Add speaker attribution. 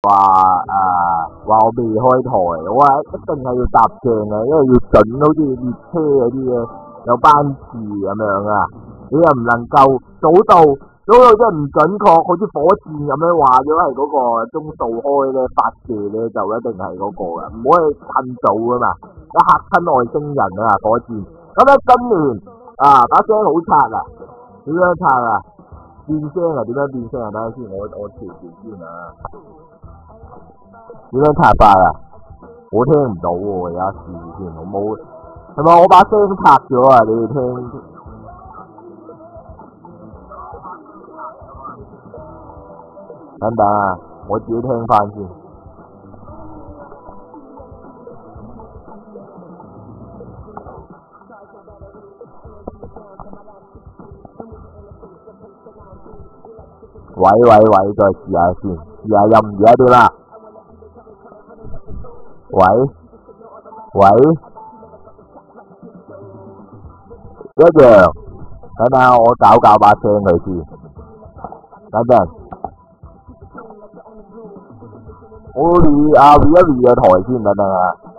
Speaker 1: 話我未開台，我話一定係要搭正嘅，因為要準，好似列車嗰啲嘅有班次咁樣啊，你又唔能夠早到即係唔準確，好似火箭咁樣話咗係嗰個鐘數開咧發射咧就一定係嗰個噶，唔可以趁早噶嘛，一嚇親外星人啊火箭。咁咧今年把聲好差啊，點樣差啊？變聲啊？點樣變聲啊？等下先，我調先啊。點樣拆法啊？我聽唔到喎，而家試先，我冇係咪我把聲拆咗啊？你哋聽？等等啊，我自己聽翻先。喂，再試下先，試下音而家點啦？喂，一樣。等等，我搞把聲佢先。等陣，我 re 一 re 個台先，等等啊。